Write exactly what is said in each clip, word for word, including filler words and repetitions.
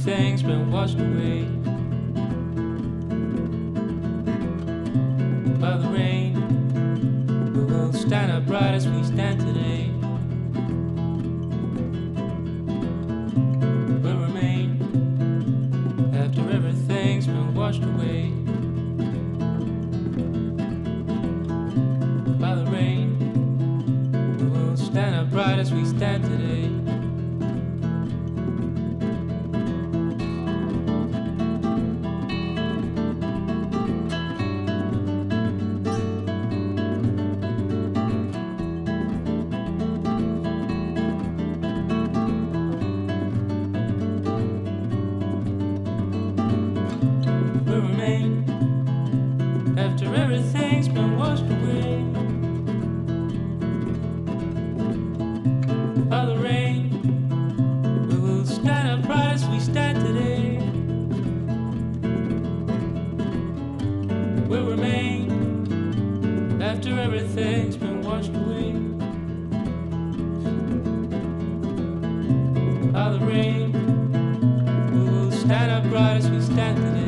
everything's been washed away by the rain. We will stand upright as we stand today. We'll remain after everything's been washed away by the rain. We will stand upright as we stand today. After everything's been washed away by the rain, we will stand upright as we stand today. We'll remain after everything's been washed away by the rain. We will stand upright as we stand today.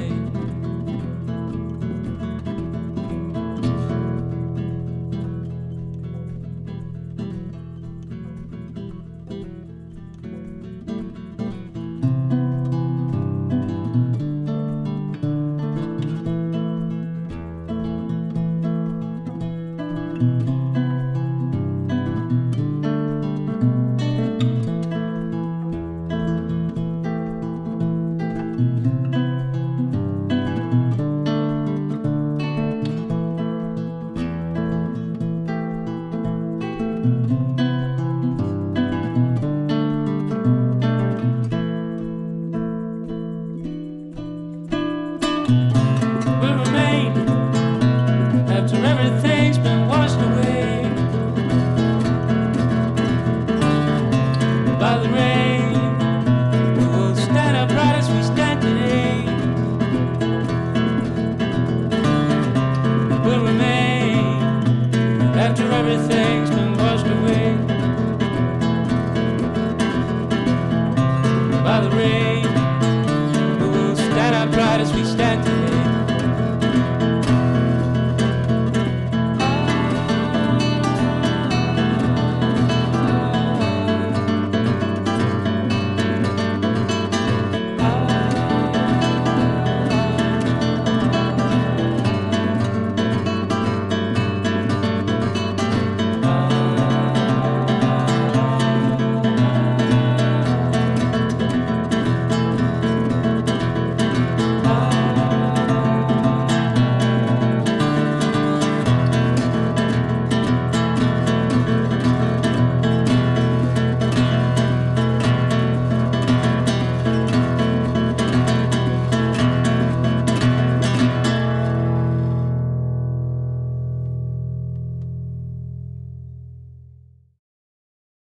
Thank you.